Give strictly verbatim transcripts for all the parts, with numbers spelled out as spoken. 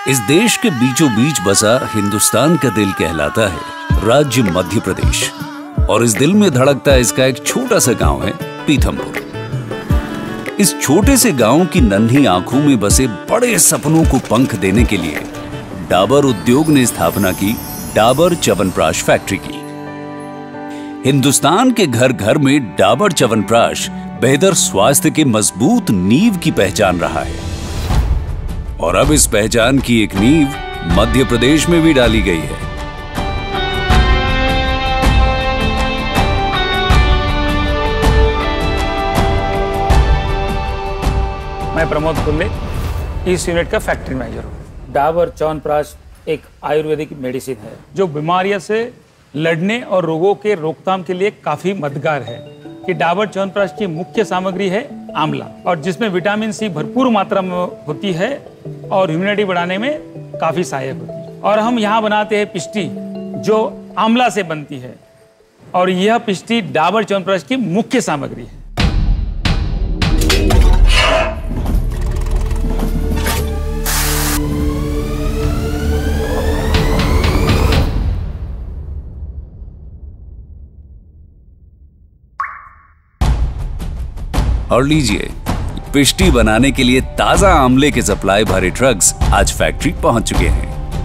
इस देश के बीचों बीच बसा हिंदुस्तान का दिल कहलाता है राज्य मध्य प्रदेश, और इस दिल में धड़कता इसका एक छोटा सा गांव है पीथमपुर। इस छोटे से गांव की नन्ही आंखों में बसे बड़े सपनों को पंख देने के लिए डाबर उद्योग ने स्थापना की डाबर च्यवनप्राश फैक्ट्री की। हिंदुस्तान के घर घर में डाबर च्यवनप्राश बेहतर स्वास्थ्य के मजबूत नींव की पहचान रहा है, और अब इस पहचान की एक नींव मध्य प्रदेश में भी डाली गई है। मैं प्रमोद कुल्ले, इस यूनिट का फैक्ट्री मैनेजर हूँ। डाबर च्यवनप्राश एक आयुर्वेदिक मेडिसिन है जो बीमारियों से लड़ने और रोगों के रोकथाम के लिए काफी मददगार है। कि डाबर च्यवनप्राश की मुख्य सामग्री है आंवला, और जिसमें विटामिन सी भरपूर मात्रा में होती है और इम्यूनिटी बढ़ाने में काफी सहायक होती है। और हम यहाँ बनाते हैं पिष्टी जो आंवला से बनती है, और यह पिष्टी डाबर च्यवनप्राश की मुख्य सामग्री है। और लीजिए, पिष्टी बनाने के लिए ताजा आंवले के सप्लाई भरे ट्रक्स आज फैक्ट्री पहुंच चुके हैं।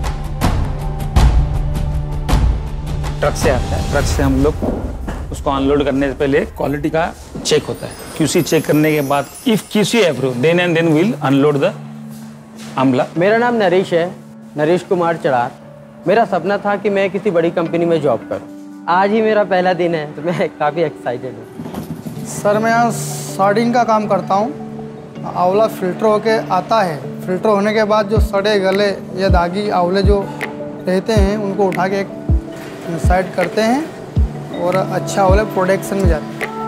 ट्रक से आता है, ट्रक से हम लोग उसको अनलोड करने से पहले क्वालिटी का चेक होता है। क्यूसी चेक करने के बाद if QC approve then and then will unload the amla. मेरा नाम नरेश है, नरेश कुमार चढ़ार। मेरा सपना था कि मैं किसी बड़ी कंपनी में जॉब करूं। आज ही मेरा पहला दिन है, तो मैं काफ़ी एक्साइटेड हूँ। सर, मैं यहाँ सार्डिन का काम करता हूँ। आंवला फिल्टर होके आता है, फिल्टर होने के बाद जो सड़े गले या दागी आंवले जो रहते हैं उनको उठा के एक साइड करते हैं और अच्छा आंवले प्रोडक्शन में जाते हैं।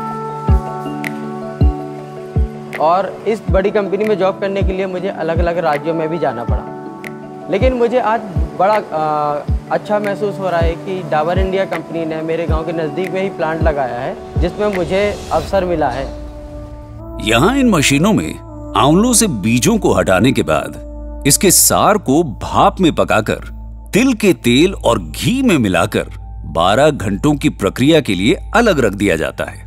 और इस बड़ी कंपनी में जॉब करने के लिए मुझे अलग अलग राज्यों में भी जाना पड़ा, लेकिन मुझे आज बड़ा आ, अच्छा महसूस हो रहा है कि डाबर इंडिया कंपनी ने मेरे गांव के नज़दीक में ही प्लांट लगाया है, जिसमें मुझे अवसर मिला है। यहाँ इन मशीनों में आंवलों से बीजों को हटाने के बाद इसके सार को भाप में पकाकर तिल के तेल और घी में मिलाकर बारह घंटों की प्रक्रिया के लिए अलग रख दिया जाता है।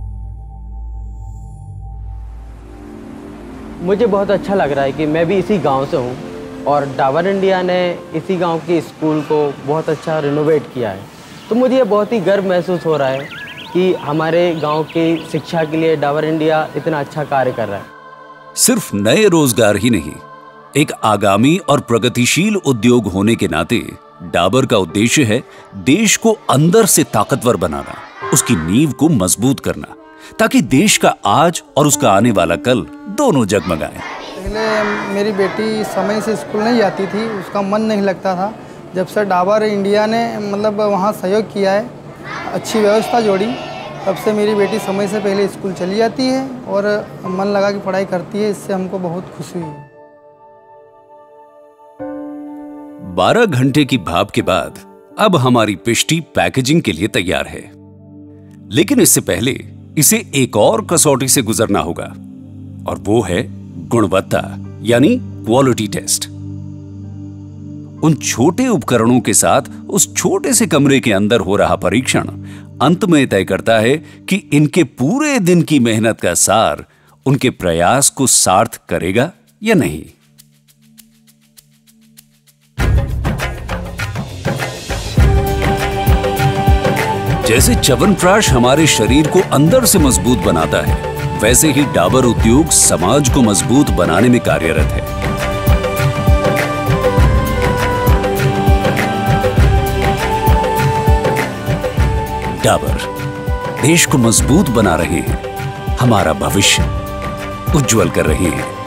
मुझे बहुत अच्छा लग रहा है कि मैं भी इसी गांव से हूँ, और डाबर इंडिया ने इसी गांव के स्कूल को बहुत अच्छा रिनोवेट किया है। तो मुझे ये बहुत ही गर्व महसूस हो रहा है कि हमारे गांव की शिक्षा के लिए डाबर इंडिया इतना अच्छा कार्य कर रहा है। सिर्फ नए रोजगार ही नहीं, एक आगामी और प्रगतिशील उद्योग होने के नाते डाबर का उद्देश्य है देश को अंदर से ताकतवर बनाना, उसकी नींव को मजबूत करना, ताकि देश का आज और उसका आने वाला कल दोनों जगमगाए। पहले मेरी बेटी समय से स्कूल नहीं जाती थी, उसका मन नहीं लगता था। जब से डाबर इंडिया ने मतलब वहाँ सहयोग किया है, अच्छी व्यवस्था जोड़ी, तब से मेरी बेटी समय से पहले स्कूल चली जाती है और मन लगा के पढ़ाई करती है। इससे हमको बहुत खुशी हुई है। बारह घंटे की भाप के बाद अब हमारी पिष्टी पैकेजिंग के लिए तैयार है, लेकिन इससे पहले इसे एक और कसौटी से गुजरना होगा, और वो है गुणवत्ता यानी क्वालिटी टेस्ट। उन छोटे उपकरणों के साथ उस छोटे से कमरे के अंदर हो रहा परीक्षण अंत में तय करता है कि इनके पूरे दिन की मेहनत का सार उनके प्रयास को सार्थ करेगा या नहीं। जैसे च्यवनप्राश हमारे शरीर को अंदर से मजबूत बनाता है, वैसे ही डाबर उद्योग समाज को मजबूत बनाने में कार्यरत है। डाबर देश को मजबूत बना रहे हैं, हमारा भविष्य उज्जवल कर रहे हैं।